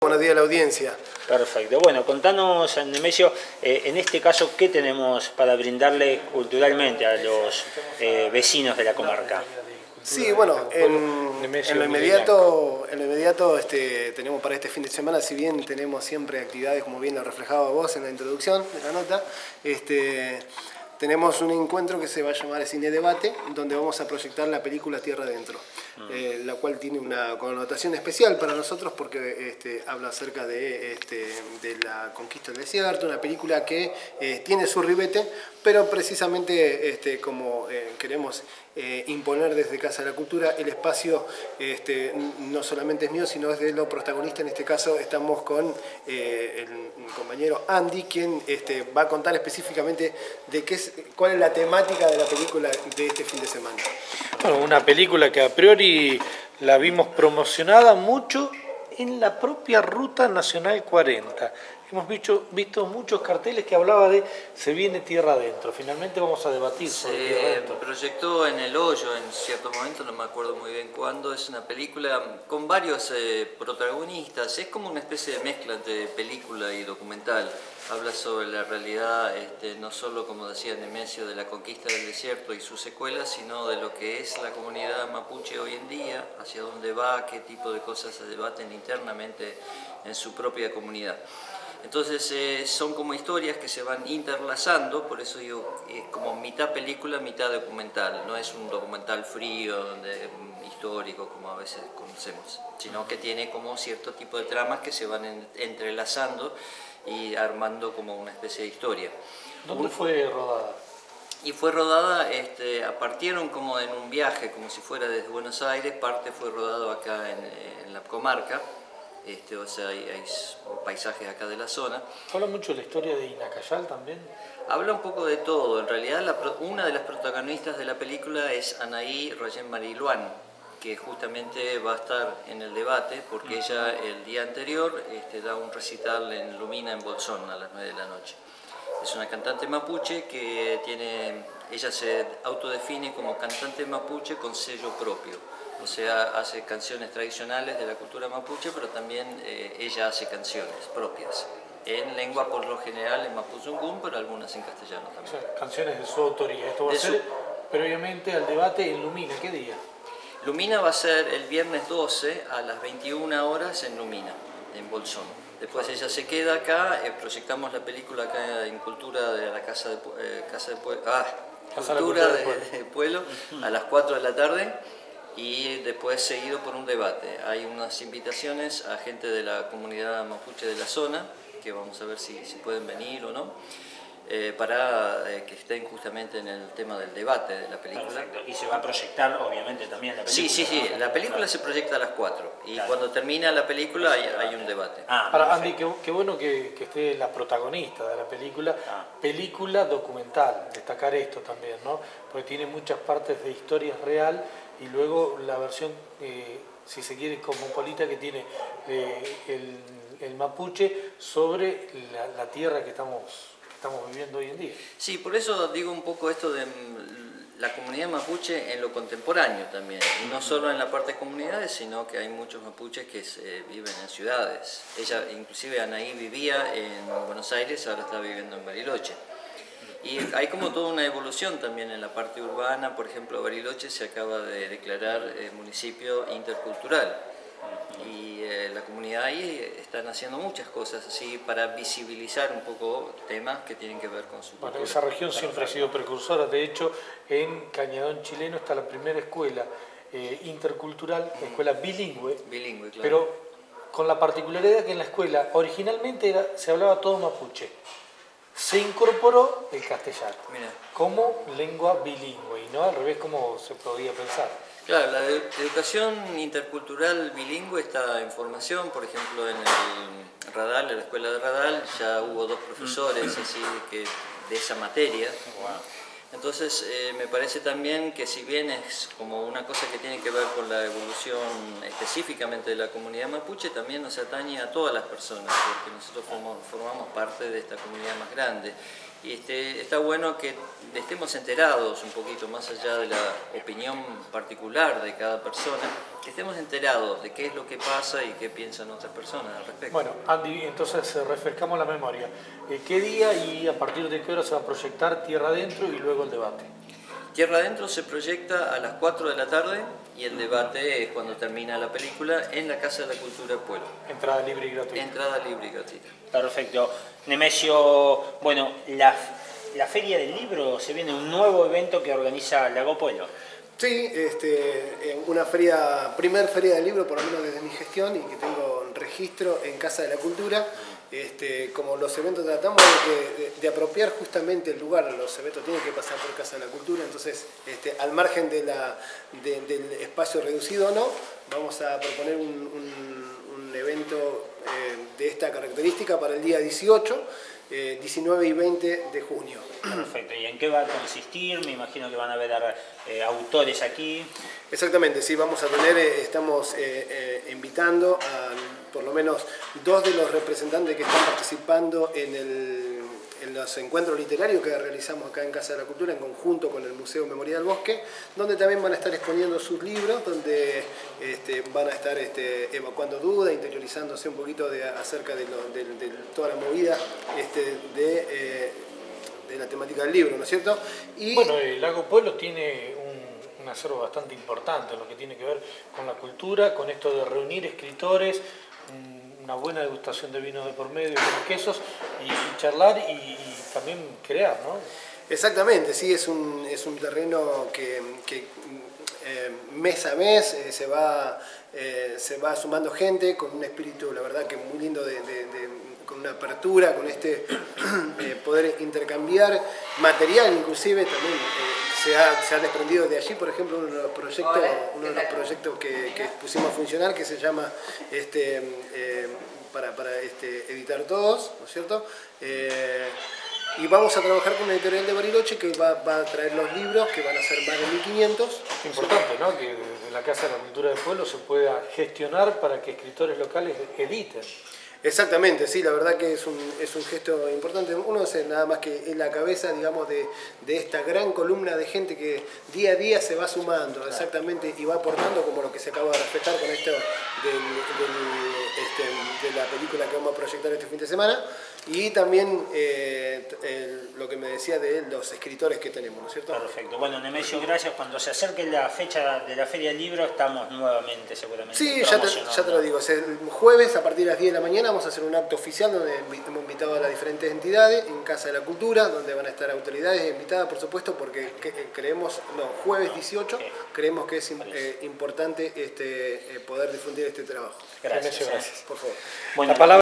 buenos días a la audiencia. Perfecto. Bueno, contanos, Nemesio, en este caso, ¿qué tenemos para brindarle culturalmente a los vecinos de la comarca? Sí, bueno, en lo inmediato tenemos para este fin de semana, si bien tenemos siempre actividades, como bien lo reflejaba vos en la introducción de la nota, tenemos un encuentro que se va a llamar Cine Debate, donde vamos a proyectar la película Tierra Adentro, la cual tiene una connotación especial para nosotros porque habla acerca de la conquista del desierto, una película que tiene su ribete, pero precisamente como queremos imponer desde Casa de la Cultura, el espacio no solamente es mío, sino es de los protagonistas. En este caso estamos con el compañero Andy, quien va a contar específicamente de cuál es la temática de la película de este fin de semana. Bueno, una película que a priori la vimos promocionada mucho en la propia Ruta Nacional 40. Hemos visto muchos carteles que hablaba de se viene tierra adentro. Finalmente vamos a debatir sobre tierra adentro. Se proyectó en El Hoyo en cierto momento, no me acuerdo muy bien cuándo. Es una película con varios protagonistas. Es como una especie de mezcla entre película y documental. Habla sobre la realidad, no solo, como decía Nemesio, de la conquista del desierto y sus secuelas, sino de lo que es la comunidad mapuche hoy en día, hacia dónde va, qué tipo de cosas se debaten internamente en su propia comunidad. Entonces son como historias que se van interlazando, por eso digo, es como mitad película, mitad documental. No es un documental frío, histórico, como a veces conocemos, sino que tiene como cierto tipo de tramas que se van entrelazando y armando como una especie de historia. ¿Dónde fue rodada? Y fue rodada, partieron como en un viaje, como si fuera desde Buenos Aires, parte fue rodado acá en la comarca. O sea, hay paisajes acá de la zona. ¿Habla mucho de la historia de Inacayal también? Habla un poco de todo. En realidad, una de las protagonistas de la película es Anaí Royen Mariluán, que justamente va a estar en el debate, porque ella el día anterior da un recital en Lumina, en Bolsón, a las 9 de la noche. Es una cantante mapuche que ella se autodefine como cantante mapuche con sello propio. O sea, hace canciones tradicionales de la cultura mapuche, pero también ella hace canciones propias. En lengua por lo general en mapuzungún, pero algunas en castellano también. O sea, canciones de su autoría. Esto va a ser previamente al debate en Lumina. ¿Qué día? Lumina va a ser el viernes 12 a las 21 horas en Lumina, en Bolsón. Después ella se queda acá, proyectamos la película acá en Cultura de la Casa de Pueblo a las 4 de la tarde. Y después seguido por un debate. Hay unas invitaciones a gente de la comunidad mapuche de la zona, que vamos a ver si pueden venir o no, para que estén justamente en el tema del debate de la película. Perfecto. Y se va a proyectar obviamente también la película. Sí, la película se proyecta a las 4 y claro, cuando termina la película hay un debate. Ahora, Andy, qué bueno que esté la protagonista de la película, película documental, destacar esto también, ¿no? Porque tiene muchas partes de historia real y luego la versión, si se quiere, cosmopolita que tiene el mapuche sobre la tierra que estamos viviendo hoy en día. Sí, por eso digo un poco esto de la comunidad mapuche en lo contemporáneo también, y no solo en la parte de comunidades, sino que hay muchos mapuches que viven en ciudades. Ella, inclusive Anaí, vivía en Buenos Aires, ahora está viviendo en Bariloche. Y hay como toda una evolución también en la parte urbana. Por ejemplo, Bariloche se acaba de declarar municipio intercultural y la comunidad ahí están haciendo muchas cosas así para visibilizar un poco temas que tienen que ver con su cultura. Bueno, esa región siempre ha sido precursora. De hecho, en Cañadón Chileno está la primera escuela intercultural, escuela bilingüe, claro, pero con la particularidad que en la escuela originalmente se hablaba todo mapuche. Se incorporó el castellano como lengua bilingüe y no al revés como se podía pensar. Claro, la educación intercultural bilingüe está en formación. Por ejemplo, en el Radal, en la escuela de Radal, ya hubo 2 profesores así de esa materia. Entonces me parece también que si bien es como una cosa que tiene que ver con la evolución específicamente de la comunidad mapuche, también nos atañe a todas las personas, porque nosotros formamos parte de esta comunidad más grande. Y está bueno que estemos enterados un poquito más allá de la opinión particular de cada persona, que estemos enterados de qué es lo que pasa y qué piensan otras personas al respecto. Bueno, Andy, entonces refrescamos la memoria. ¿Qué día y a partir de qué hora se va a proyectar Tierra Adentro y luego el debate? Tierra Adentro se proyecta a las 4 de la tarde y el debate es cuando termina la película en la Casa de la Cultura del Pueblo. Entrada libre y gratuita. Entrada libre y gratuita. Perfecto. Nemesio, bueno, la Feria del Libro, se viene un nuevo evento que organiza Lago Pueblo. Sí, una primer feria del libro, por lo menos desde mi gestión, y que tengo registro en Casa de la Cultura. Como los eventos tratamos de apropiar justamente el lugar, los eventos tienen que pasar por Casa de la Cultura, entonces al margen del espacio reducido o no, vamos a proponer un evento de esta característica para el día 18, 19 y 20 de junio. Perfecto. ¿Y en qué va a consistir? Me imagino que van a haber autores aquí. Exactamente, sí, vamos a tener, estamos invitando a por lo menos 2 de los representantes que están participando en los encuentros literarios que realizamos acá en Casa de la Cultura en conjunto con el Museo Memoria del Bosque, donde también van a estar exponiendo sus libros, donde van a estar evacuando dudas, interiorizándose un poquito acerca de toda la movida de la temática del libro, ¿no es cierto? Y bueno, el Lago Pueblo tiene un acervo bastante importante en lo que tiene que ver con la cultura, con esto de reunir escritores, una buena degustación de vinos de por medio, de quesos, y charlar y también crear, ¿no? Exactamente, sí, es un terreno que mes a mes se va sumando gente con un espíritu, la verdad que muy lindo, con una apertura, con poder intercambiar material, inclusive también se ha desprendido de allí, por ejemplo, uno de los proyectos que pusimos a funcionar, que se llama para editar todos, ¿no es cierto? Y vamos a trabajar con una editorial de Bariloche que va a traer los libros, que van a ser más de 1500. Importante, ¿no? Que desde la Casa de la Cultura del Pueblo se pueda gestionar para que escritores locales editen. Exactamente, sí, la verdad que es un gesto importante. Uno es nada más que en la cabeza, digamos, de esta gran columna de gente que día a día se va sumando, exactamente, y va aportando, como lo que se acaba de reflejar con esto de la película que vamos a proyectar este fin de semana, y también lo que me decía de los escritores que tenemos, ¿no es cierto? Perfecto. Bueno, Nemesio, gracias. Cuando se acerque la fecha de la Feria del Libro, estamos nuevamente seguramente. Sí, ya te lo digo. El jueves a partir de las 10 de la mañana vamos a hacer un acto oficial donde hemos invitado a las diferentes entidades en Casa de la Cultura, donde van a estar autoridades invitadas, por supuesto, porque jueves 18 creemos que es importante poder difundir este trabajo. Gracias. Por favor. Bueno,